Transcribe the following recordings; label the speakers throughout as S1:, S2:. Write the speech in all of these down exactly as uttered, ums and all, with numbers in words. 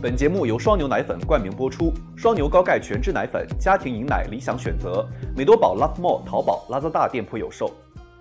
S1: 本节目由双牛奶粉冠名播出，双牛高钙全脂奶粉，家庭饮奶理想选择。美多宝 Love More 淘宝、拉扎大店铺有售。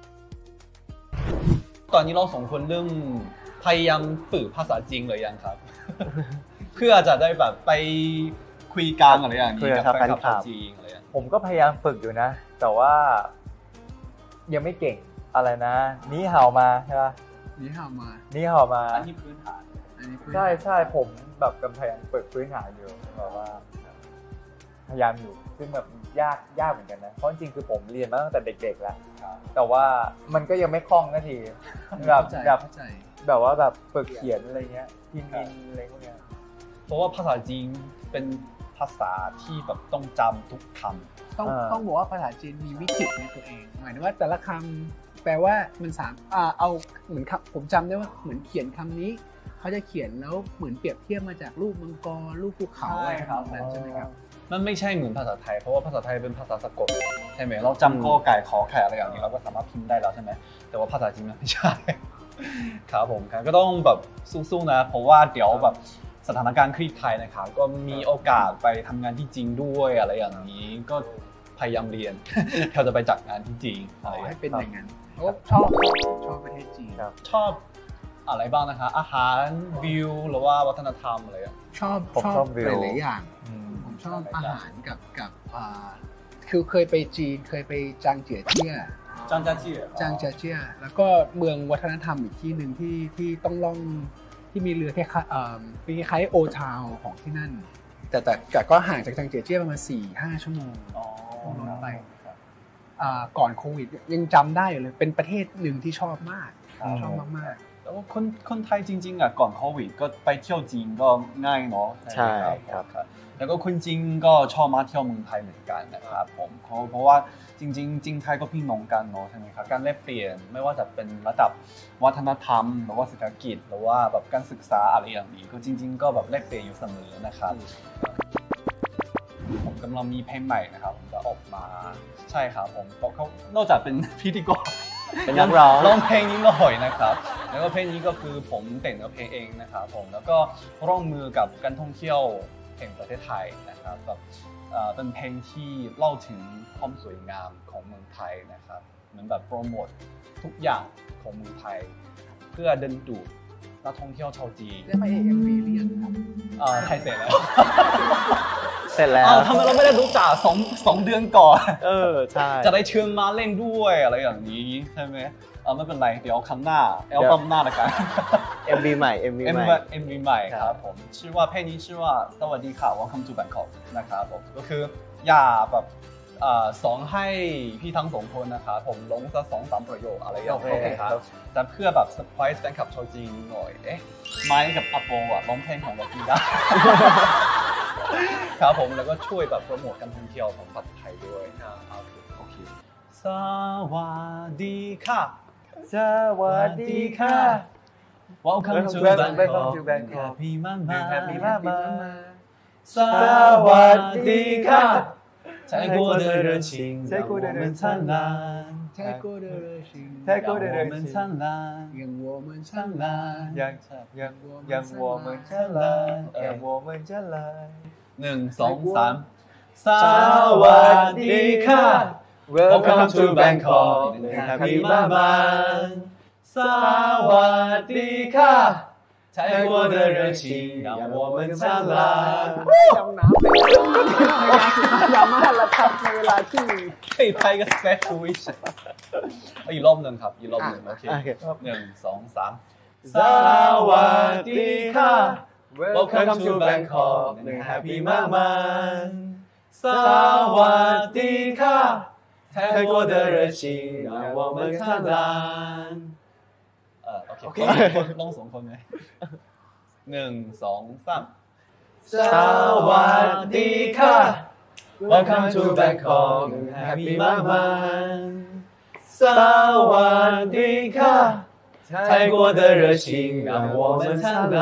S2: ตอนนี้เราสองคนเริ่มพยายามฝึกภาษาจีนเลยยังครับ เพื่อจะได้แบบไปคุยกันอะไรอย่างนี้กับแฟนคลับชาวจีนอะไรอย่างนี้
S3: ผมก็พยายามฝึกอยู่นะ แต่ว่ายังไม่เก่งอะไรนะนี่เห่ามาใช่ปะ
S4: นี่เห่ามา
S3: นี่เห่ามา
S2: อันนี้พื้นฐาน
S3: ใช่ใช่ผมแบบกำพยายามฝึกพื้นฐานอยู่แบบว่าพยายามอยู่ซึ่งแบบยากยากเหมือนกันนะเพราะจริงๆคือผมเรียนมาตั้งแต่เด็กๆแล้วแต่ว่ามันก็ยังไม่คล่องนาทีแบบแบบแบบว่าแบบฝึกเขียนอะไรเงี้ยพิมพ์อะไรพวกเนี้ย
S2: เพราะว่าภาษาจีนเป็นภาษาที่แบบต้องจำทุกค
S4: ำต้องต้องบอกว่าภาษาจีนมีวิจิตรในตัวเองหมายถึงว่าแต่ละคำแปลว่ามันสามอ่าเอาเหมือนคำผมจำได้ว่าเหมือนเขียนคำนี้เขาจะเขียนแล้วเหมือนเปรียบเทียบมาจากรูปมังกรรูปภูเขาอะไรครับนั้นใช่ไหมครับ
S2: มันไม่ใช่เหมือนภาษาไทยเพราะว่าภาษาไทยเป็นภาษาสะกดใช่ไหมเราจำกอไก่ขอไข่อะไรอย่างนี้เราก็สามารถพิมพ์ได้แล้วใช่ไหมแต่ว่าภาษาจีนมันไม่ใช่ครับผมก็ต้องแบบสู้ๆนะเพราะว่าเดี๋ยวแบบสถานการณ์คลี่คลายนะครับก็มีโอกาสไปทำงานที่จีนด้วยอะไรอย่างนี้ก็พยายามเรียนเขาจะไปจัดงานที่จีนอะไร
S4: ให้เป็นอย่างนั้นเพราะชอบชอบประเทศจีน
S2: ชอบอะไรบ้างนะคะอาหารวิวหรือว่าวัฒนธรรมอะไร
S4: ชอบชอบหลายๆอย่างผมชอบอาหารกับกับคือเคยไปจีนเคยไปจางเจี๋ยเจี้ย
S2: จางเจี๋ยเจี้ย
S4: จางเจี๋ยเจี้ยแล้วก็เมืองวัฒนธรรมอีกที่หนึ่งที่ที่ต้องล่องที่มีเรือแค่เป็นคล้ายโอทาวของที่นั่นแต่แต่แต่ก็ห่างจากจางเจี๋ยเจี้ยประมาณ สี่ถึงห้า ชั่วโมงลงไปก่อนโควิดยังจำได้อยู่เลยเป็นประเทศหนึ่งที่ชอบมากชอบมากๆ
S2: แล้วคนคนไทยจริงๆอ่ะก่อนโควิดก็ไปเที่ยวจีนก็ง่ายเนาะ
S3: ใช่ครับ
S2: แล้วก็คนจีนก็ชอบมาเที่ยวเมืองไทยเหมือนกันนะครับผมเพราะว่าจริงๆจีนไทยก็พี่น้องกันเนาะใช่ไหมครับการแลกเปลี่ยนไม่ว่าจะเป็นระดับวัฒนธรรมหรือว่าเศรษฐกิจหรือว่าแบบการศึกษาอะไรอย่างนี้ก็จริงๆก็แบบแลกเปลี่ยนอยู่เสมอนะครับผมกำลังมีเพลงใหม่นะครับผมจะออกมาใช่ครับผมเขานอกจากเป็นพิธีกร
S3: เป็นนักร้อง
S2: ร้องเพลงนี้หน่อยนะครับแล้วก็เพลงนี้ก็คือผมแต่งเนื้อเพลงเองนะครับผมแล้วก็ร่วมมือกับการท่องเที่ยวแห่งประเทศไทยนะครับแบบเป็นเพลงที่เล่าถึงความสวยงามของเมืองไทยนะครับเหมือนแบบโปรโมททุกอย่างของเมืองไทยเพื่อดึงดูดนักท่องเที่ยวชาวจีน
S4: ได้ไป เอ็ม วี เรียนครับ
S2: อ่าไทยเสร็จแล้ว
S3: เสร็จแล้ว
S2: ทำไมเราไม่ได้รู้จักสองสองเดือนก่อน
S3: เออใช่
S2: จะได้เชิญมาเล่นด้วยอะไรอย่างนี้ใช่ไหมเออไม่เป็นไรเดี๋ยวครั้งหน้าเอลบั้มหน้าละกัน
S3: เอ็ม วี ใหม่ เอ็ม วี ใหม่
S2: เอ็ม วี ใหม่ครับผมชื่อว่าเพลงนี้ชื่อว่าสวัสดีค่ะ Welcome to Bangkok นะครับผมก็คืออยากแบบสอนให้พี่ทั้งสองคนนะครับผมลงสักสองสามประโยคอะไรอย่างเงี้ยครับแต่เพื่อแบบเซอร์ไพรส์แฟนคลับชาวจีนหน่อยเอ๊ะไม้กับอัปโปอ่ะร้องเพลงของเราได้ครับผมแล้วก็ช่วยแบบโปรโมทการท่องเที่ยวของประเทศไทยด้วยนะครับโอเคสวัสดีค่ะ
S3: สวัสดีค่ะ
S2: Welcome to Bangkok Happy Mama
S3: Happy Mama
S2: สวัสดีค่ะ泰国的热情让我们灿烂
S4: 泰国的热情
S3: 泰国的热情
S2: 让我们灿烂
S4: 让我们灿烂
S3: 让让让我们灿烂让我们灿烂
S2: หนึ่งสองสามสวัสดีค่ะ Welcome to Bangkok Happy Mama สวัสดีค่ะ泰国的热情让我们灿烂
S4: ยำน้ำเลยยำมากละครับในเวลาที่
S2: ให้ไทยก็แซ่บคุยอีกรอบหนึ่งครับอีกรอบหนึ่งโอเคหนึ่งสองสามสวัสดีค่ะ Welcome to Bangkok Happy Mama สวัสดีค่ะ泰国的热情让我们灿烂โอเคลองสองคนไหมหนึ่งสองสามสวัสดีค่ะ Welcome to Bangkok Happy Mama สวัสดีค่ะ泰国的热情让我们灿烂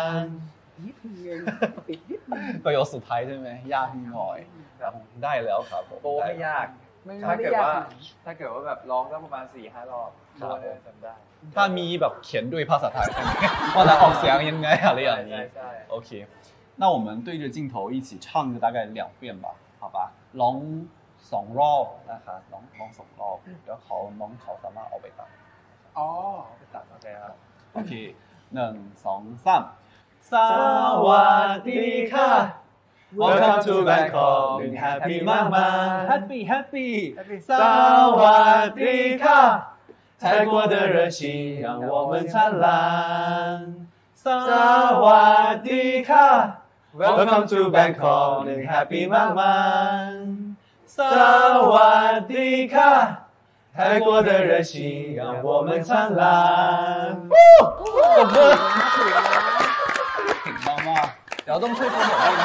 S2: ประโยคสุดท้ายใช่ไหมยากหน่อยได้แล้วครับ
S3: โบไม่ยากถ้าเกิดว่าถ้าเกิดว่าแบบร้องก็ประมาณ สี่ห้ารอบจำได้
S2: ถ้ามีแบบเขียนด้วยภาษาไทยใช่ไหมว่าจะออกเสียงยังไงอะไรอย่างนี้โอเค那我们对着镜头一起唱个大概两遍吧，好吧？ร้องสองรอบนะคะร้องร้องสองรอบเดี๋ยวเขาน้องเขาสามารถเอาไปตัด
S4: อ๋อไปตัด
S3: โอเคครับ
S2: โอเคหนึ่งสองสามสวัสดีค่ะ Welcome to Bangkok หนึ่ง Happy มากมาย Happy Happy สวัสดีค่ะ泰国的热情让我们灿烂สวัสดีค่ะ Welcome to Bangkok หนึ่ง Happy มากมายสวัสดีค่ะ泰国的热情让我们灿烂เก่งมากมากเดี๋ยวต้องช่วยโปรโมทด้วย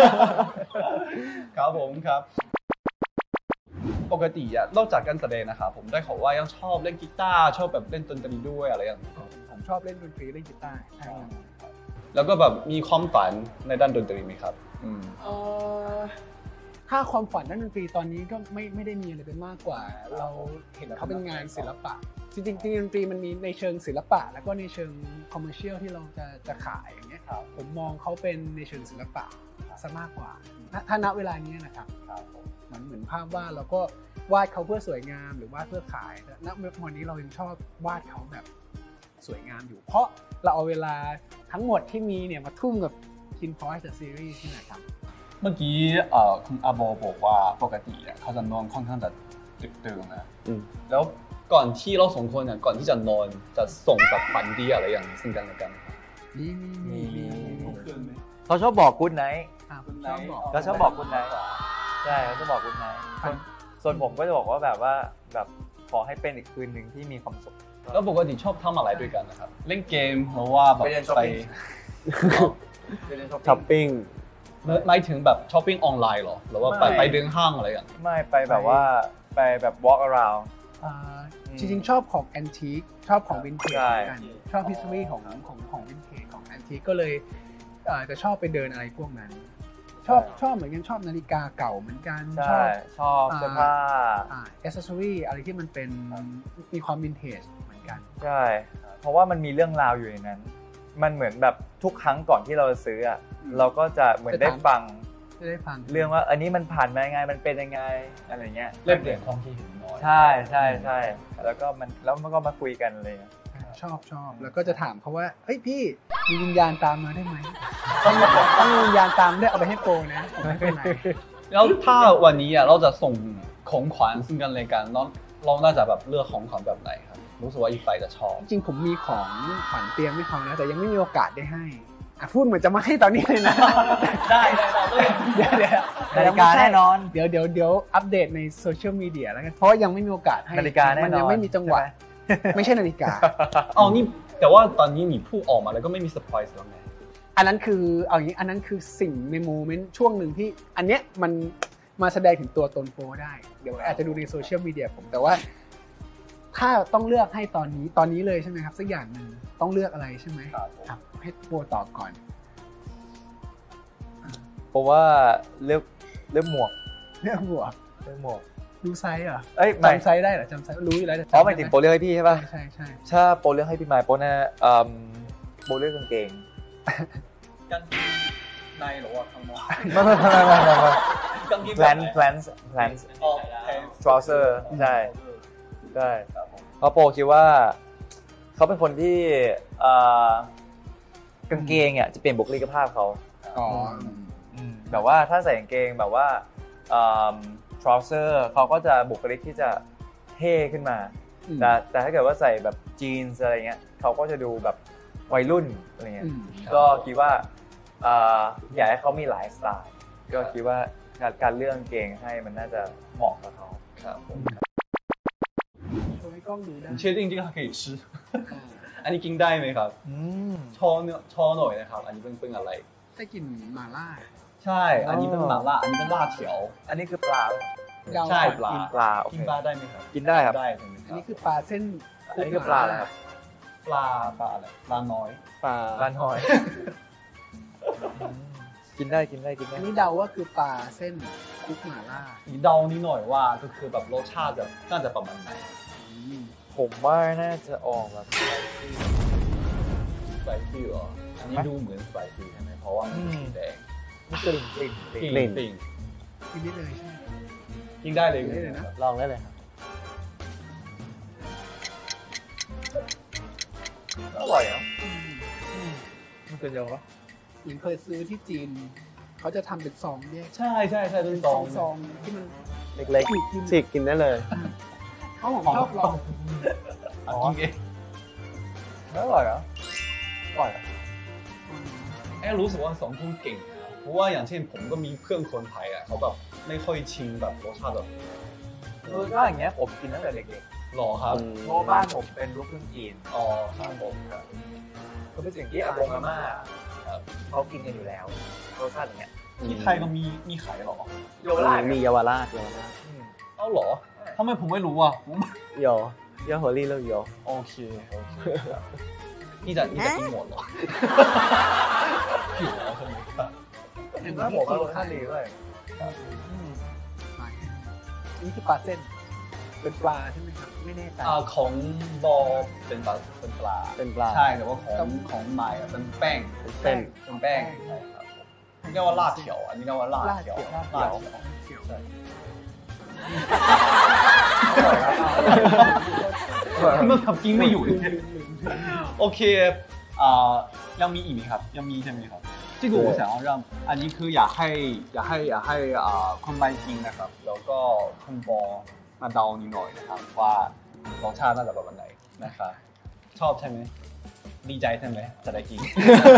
S2: นะครับผมครับปกติอะนอกจากการแสดงนะครับผมได้ข่าวว่ายังชอบเล่นกีตาร์ชอบแบบเล่นดนตรีด้วยอะไรอย่างนี้
S4: ผมชอบเล่นดนตรีเล่นกีตาร์ใช่
S2: แล้วก็แบบมีความฝันในด้านดนตรีไหมครับอืม
S4: เอ่อถ้าความฝันด้านดนตรีตอนนี้ก็ไม่ไม่ได้มีอะไรเป็นมากกว่า เราเห็นเขาเป็นงานศิลปะจริงๆจริงๆดนตรีมันมีในเชิงศิลปะ แล้วก็ในเชิงคอมเมอร์เชียลที่เราจะจะขายอย่างเงี้ยผมมองเขาเป็นในเชิงศิลปะซะมากกว่าถ้าณเวลานี้นะครับเหมือนเหมือนภาพวาดเราก็วาดเขาเพื่อสวยงามหรือวาดเพื่อขายแต่ณวันนี้เรายังชอบวาดเขาแบบสวยงามอยู่ เพราะเราเอาเวลาทั้งหมดที่มีเนี่ยมาทุ่มกับ Kin Porsche The Series นี่แหละครับ
S2: เมื่อกี้เอ่อคุณอาโบบอกว่าปกติอะเขาจะนอนค่อนข้างจะดึกดื่นนะแล้วก่อนที่เราสองคนเนี่ยก่อนที่จะนอนจะส่งแบบฝันดีอะไรอย่างนี้ซึ่งกันและกัน
S4: มีมีมีมี
S3: เขาชอบบอกกู๊ดไนท์
S4: ชอบบอก
S3: เขาชอบบอกกู๊ดไนท์ใช่เขาจะบอกกู๊ดไนท์ส่วนผมก็จะบอกว่าแบบว่าแบบขอให้เป็นอีกคืนหนึ่งที่มีความสุข
S2: แล้วปกติชอบทำอะไรด้วยกันนะครับเล่นเกมหรือว่าแบบไป
S3: ช้อปปิ้ง
S2: หมายถึงแบบช้อปปิ้งออนไลน์หรอหรือว่าไปไปเดินห้างอะไรอย่าง
S3: ไม่ไปแบบว่าไปแบบ walk around
S4: จริงๆชอบของแอนทิคชอบของวินเทจกันชอบ history ของของของวินเทจของแอนทิคก็เลยจะชอบไปเดินอะไรพวกนั้นชอบชอบเหมือนกันชอบนาฬิกาเก่าเหมือนกัน
S3: ชอบชอบเสื้อผ้า
S4: แอคเซสซอรี่อะไรที่มันเป็นมีความวินเทจเหมือนกัน
S3: ใช่เพราะว่ามันมีเรื่องราวอยู่ในนั้นมันเหมือนแบบทุกครั้งก่อนที่เราจะซื้ออะเราก็จะเหมือนได้ฟัง
S4: ได้ฟัง
S3: เรื่องว่าอันนี้มันผ่านมายังไงมันเป็นยังไงอะไรเงี้ย
S2: เล่นเปลี่ยนความคิดเห็นน้อย
S3: ใช่ใช่ใช่แล้วก็มันแล้วมันก็มาคุยกันเลย
S4: ชอบชอบแล้วก็จะถามเขาว่าเฮ้ยพี่มีวิญญาณตามมาได้ไหมต้องต้องมีวิญญาณตามได้เอาไปให้โปรนะไม่เป็นไร
S2: แล้วถ้าวันนี้อ่ะเราจะส่งของขวัญซึ่งกันและกันเราเราน่าจะแบบเลือกของขวัญแบบไหนครับรู้สึกว่าอีกฝ่ายจะชอบ
S4: จริงผมมีของขวัญเตรียมให้เขานะแต่ยังไม่มีโอกาสได้ให้อ่ะพูดเหมือนจะมาให้ตอนนี้เลยนะ
S2: ได้ได้ได้
S3: เดี๋ยวเดี๋ยวนาฬิกาแน่นอน
S4: เดี๋ยวเดี๋ยวเดี๋ยวอัปเดตในโซเชียลมีเดียแล้วกันเพราะยังไม่มีโอกาสให้
S3: นาฬิกาแน่นอน
S4: มันยังไม่มีจังหวะไม่ใช่นาฬิกา
S2: อ๋อนี่แต่ว่าตอนนี้หนีพูดออกมาแล้วก็ไม่มีเซอร์ไพรส์แล้วไง
S4: อันนั้นคือเอาอย่างนี้อันนั้นคือสิ่งในโมเมนต์ช่วงหนึ่งที่อันเนี้ยมันมาแสดงถึงตัวตนโปรได้เดี๋ยวอาจจะดูในโซเชียลมีเดียผมแต่ว่าถ้าต้องเลือกให้ตอนนี้ตอนนี้เลยใช่ไหมครับสักอย่างหนึ่งต้องเลือกอะไรใช่ไหมครับให้โปรตอบก่อน
S3: เพราะว่าเลือกเลือกหมวก
S4: เลือกหมวก
S3: เลือกหมวก
S4: ดูไซส์เหรอ
S3: เอ้ย
S4: จำไซส์ได้เหรอจำไซส์รู้อยู่แล้ว
S3: อ๋อหมายถึงโปรเลือกให้พี่ใช่ป่ะ
S4: ใช่ใช่
S3: ถ้าโปรเลือกให้พี่ไมค์โปรน่ะอืมโปรเลือกกางเกง
S2: กางเกงในหรือว่าข้างนอก
S3: ไม่ไม่ไม่ไม่ไม่ไม่กางเกงแพลนแพลนแพลน
S2: อ๋อ
S3: trouser ใช่ใช่เพราะโปรคิดว่าเขาเป็นคนที่กางเกงอ่ะจะเปลี่ยนบุคลิกภาพเขา
S4: อ๋อ
S3: แบบว่าถ้าใส่กางเกงแบบว่าtrouser เขาก็จะบุคลิกที่จะเท่ขึ้นมาแต่แต่ถ้าเกิดว่าใส่แบบจีนส์อะไรเงี้ยเขาก็จะดูแบบวัยรุ่นอะไรเงี้ยก็คิดว่าอยากให้เขามีหลายสไตล์ก็คิดว่าการการเลือกกางเกงให้มันน่าจะเหมาะกับเขา
S2: ครับผม
S4: โชว์ให้กล้องดูได้
S2: 你确定这个可以吃อันนี้กินได้ไหมครับชอเนื้อชอหน่อยนะครับอันนี้เป็นเป็นอะไร
S4: ได้กลิ่นหม่าล่า
S2: ใช่อันนี้เป็นหม่าล่าอันนี้เป็นล่าเถียว
S3: อันนี้คือปลา
S2: ใช่ปลา
S3: กินปลา
S2: กินปลาได้ไหมครับ
S3: กินได้ครับ
S2: ได้
S4: อันนี้คือปลาเส้น
S3: อันนี้คือปลาอะไรครับ
S2: ปลาปลาอะไรปลาน้อย
S3: ปลาปลาน้อยกินได้กินได้กินได้
S4: อันนี้เดาว่าคือปลาเส้นคุกหม่าล่า
S2: อีเดานิดหน่อยว่าก็คือแบบรสชาติจะน่าจะประมาณไหน
S3: ผมว่าน่าจะออกแบบ
S2: สไปซี่ซี่เหรออันนี้ดูเหมือนสไปซี่ใช่ไหมเพราะว่ามันสีแดง
S3: กลิ่นกลิ่นกลิ่น
S2: กลิ่นกลิ่น
S4: กินได้เลยใช่ไหม
S2: กินได้เลย
S4: กินได้เลยนะ
S3: ลองได้เลยครับอร่อยอ่ะมันเป็นยังไงวะ
S4: เหมือนเคยซื้อที่จีนเขาจะทำเป็นซองแยก
S2: ใช่ใช่ใช่เป็น
S4: เป็น
S2: ซ
S4: ซ
S2: อ
S4: อง งซองที่มัน
S3: เล็ก
S4: กิน
S3: ๆฉีกกินได้เลย
S4: เขาของชอบลอง
S2: อ่ะกินเอง
S3: อร่อยเหรออร่อยอ่ะ
S2: แอบรู้สึกว่าสองคนเก่งนะเพราะว่าอย่างเช่นผมก็มีเพื่อนคนไทยอ่ะเขาแบบไม่ค่อยชิมแบบรสชาติแบบ
S3: เออถ้าอย่างเงี้ยผมกินตั้งแต่เด็ก
S2: หรอครับ
S3: ๆเพราะบ้านผมเป็นลูกครึ่งจีน
S2: อ๋อครับผมครับ
S3: ก็เป็นสิ่งที่อากงอาม่าเขากินกันอยู่แล้วรสชาติอย่างเงี้ย
S2: ที่ไทยก็มีมีขายเหรอ
S3: เยาวราช
S5: มีเยาวราชเยาวราช
S3: อืม
S2: เอ้าเหรอทำไมผมไม่รู้อ่ะผม
S5: 有要火力了有
S2: โอเคโอเคครับนี่จะนี่จะกินหมดเหรอหิวแล้วใช่ไหมครับ
S3: แล้วผมว่ารสชาติดีด้วย
S4: นี่คือปลาเส้น เป็นปลาใช่ไหมครับ
S3: ไม่แน่ใจ
S2: อ่าของบอเป็นปลาเป็นปลา
S5: เป็นปลา
S2: ใช่แต่ว่าของของใหม่อะเป็นแป้ง
S5: เป็นเส้น
S2: เป็นแป้งใช่ครับผมเรียกว่าลาดเขียวอันนี้เรียกว่าลาดเขียว
S4: ลาด
S2: ลาด
S4: เขียว
S2: เขียวใช่
S3: อร่อยครับ
S2: เมื่อทำกินไม่อยู่เลยโอเคอ่ายังมีอีกไหมครับยังมีใช่ไหมครับ这个我想要让อันนี้คืออยากให้อยากให้อยากให้อ่าคนไปกินนะครับแล้วก็คุณบอมาเดานิดหน่อยนะครับว่ารสชาติน่าจะแบบไหนนะครับชอบใช่ไหมดีใจใช่ไหมจะได้กิน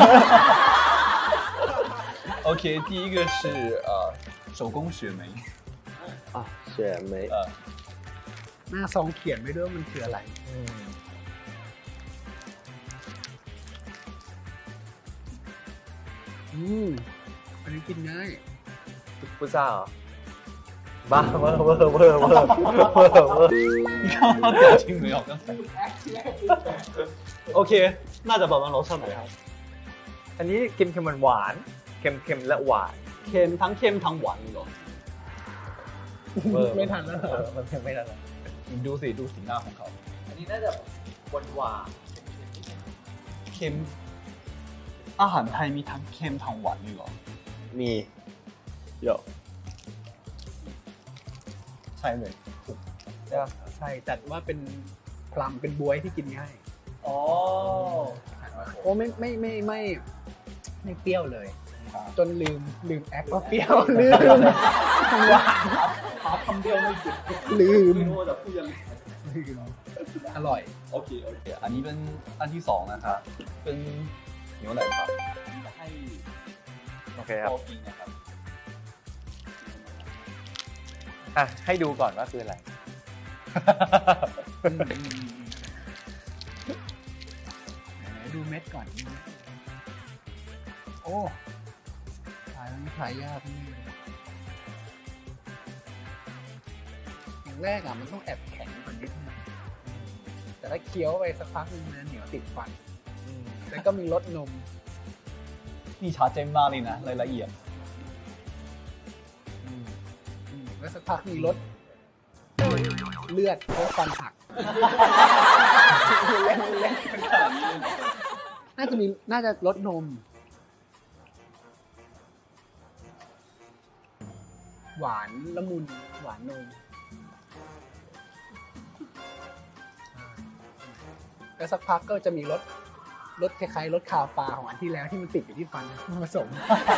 S2: OK 第一个是呃手工雪梅
S5: 啊雪梅
S2: 呃
S4: หน้าซองเขียนไว้ด้วยว่ามันคืออะไร
S3: อืม
S4: อืมอันนี้กินง่าย
S3: พุซ่าเหรอบ้าเวอร์เวอร์เวอร์เวอร์เวอร์เวอร์
S2: 你看他表情没有刚才 OK น่าจะประมาณรสชาติไหนครับ
S3: อันนี้เค็มเค็มหวานเค็มเค็มและหวาน
S2: เค็มทั้งเค็มทั้งหวานเลยเหรอ
S3: เวอร์
S4: ไม่ทันแล้วเหรอ
S3: เออมันเค็มไม่ทันแล้ว
S2: ดูสิดูสีหน้าของเขา
S3: อันนี้น่าจะหวานหวาน
S2: เค็มอาหารไทยมีทั้งเค็มทั้งหวานเลยเหรอ
S5: มี有
S2: ใช่ไหม
S4: ใช่จัดว่าเป็นพลัมเป็นบวยที่กินง่าย
S2: อ๋อ
S4: โอ้ไม่ไม่ไม่ไม่ไม่เปรี้ยวเลย จนลืมลืมแอคว่าเปรี้ยวลืมหวาน
S2: หาคำเดียวไม่หยุด
S4: ลืม
S2: ไม่รู้ว่าจะพูดยังไง
S4: ลืมอร่อย
S2: โอเคโอเคอันนี้เป็นอันที่สองนะครับเป็นเหนียวไหนครับให้
S3: โอเคครับ
S2: พอกินนะครับ
S3: อ่ะให้ดูก่อนว่าคืออะไร
S4: อืมอืมอืมไหนดูเม็ดก่อน โอ้ขายมันขายยากนี่อย่างแรกอ่ะมันต้องแอบแข็งก่อนนิดนึงแต่ถ้าเคี้ยวไปสักพักนึงนะเหนียวติดฟัน แล้วก็มีรสนม
S2: นี่ชัดเจนมากเลยนะรายละเอียด
S4: อืมแล้วสักพักมีรสเลือดเพราะฟันหักเล่นเล่นน่าจะมีน่าจะรสนม หวานละมุนหวานนมแล้วสักพักก็จะมีรสรสคล้ายๆรสคาวปลาของอันที่แล้วที่มันติดอยู่ที่ฟันมาผสม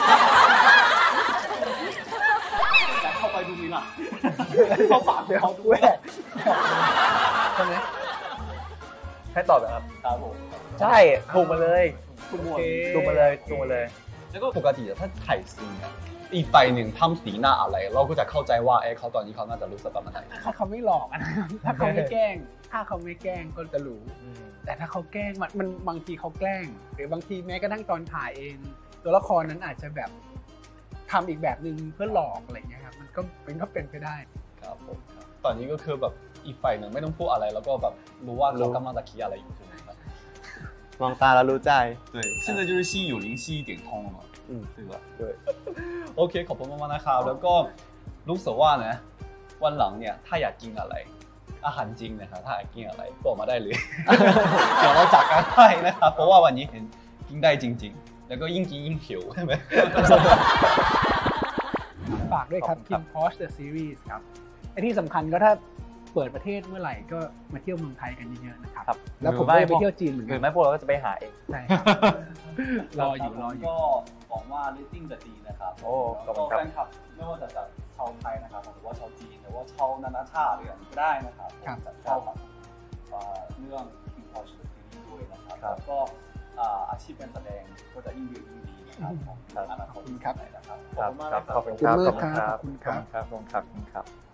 S2: แต่เข้าไปดูนี่ล่ะเข้าปาก
S4: เดี๋ยว
S2: เขาดู
S4: แหวกใช่ไหม
S3: ให้ตอบนะครับ
S2: ครับผม
S3: ใช่ถูกมาเลย
S2: ทุกหมด
S3: ถูกมาเลยถูกมาเลย
S2: แล้วก็ปกติถ้าถ่ายซีนอะอีกฝ่ายหนึ่งทำสีหน้าอะไร เราก็จะเข้าใจว่าเอ๊ะเขาตอนนี้เขาน่าจะรู้สึกประมาณไหน
S4: ถ้าเขาไม่หลอกอะนะถ้าเขาไม่แกล้ง ถ้าเขาไม่แกล้งก็จะรู้ แต่ถ้าเขาแกล้งมันมันบางทีเขาแกล้ง หรือบางทีแม้กระทั่งตอนถ่ายเอง ตัวละครนั้นอาจจะแบบทำอีกแบบหนึ่งเพื่อหลอกอะไรอย่างเงี้ยครับมันก็มันก็เป็นไปได้
S2: ครับผมครับตอนนี้ก็คือแบบอีกฝ่ายหนึ่งไม่ต้องพูดอะไร แล้วก็แบบรู้ว่าเขากำลังจะคิดอะไรอยู่ใช่ไหมครับ
S5: มองตาแล้วรู้ใจ
S2: 对现在就是心有灵犀一点通了嘛
S5: 嗯
S2: 对吧
S5: 对
S2: โอเคขอบคุณมากๆนะครับแล้วก็รู้สึกว่านะวันหลังเนี่ยถ้าอยากกินอะไรอาหารจริงนะครับถ้าอยากกินอะไรบอกมาได้เลย เดี๋ยวเราจัดการให้นะครับเพราะว่าวันนี้เห็นยิ่งได้จริงๆแล้วก็ยิ่งกินยิ่งหิวใช่ไหม
S4: ฝากด้วยครับ King Porsche The Series ครับไอ้ที่สำคัญก็ถ้าเปิดประเทศเมื่อไหร่ก็มาเที่ยวเมืองไทยกันเยอะๆนะครับ
S3: ครับ
S4: แล้วผม
S3: หรือ
S4: ก็
S3: ไม่
S4: จะไปเที่ยวจีนเหมือน
S3: หรื
S4: กั
S3: อน ไม่พวกเราก็จะไปหาเอง
S4: ใช่ครับรออยู่รออยู่
S2: ก็หวังว่าเรตติ้งจะดีนะครับ
S3: โอ้ขอบคุณ
S2: แล้ว
S3: ครับ
S2: ก็แฟนคลับไม่ว่าจะจากชาวไทยนะครับหรือว่าชาวจีนหรือว่าชาวนานาชาติอะไรก็ได้นะครับ
S4: ครับ
S2: จะชอบแบบเอ่อเรื่อง King Porsche The Series ด้วยนะครับ
S3: ครับ
S2: แล้วก็อ่าอาชีพเป็นแสดงก็จะยิ่งเยอะยิ่งดีนะครับ
S3: ครับ
S2: อนาคต
S4: ขอบคุณครับ
S2: นะครับ
S3: ครับ
S2: ขอบคุณมาก
S3: ครับ
S2: นะ
S3: ขอบคุณครับ
S4: ขอบคุณมากครับ
S3: ขอบคุณครับขอบคุณครับ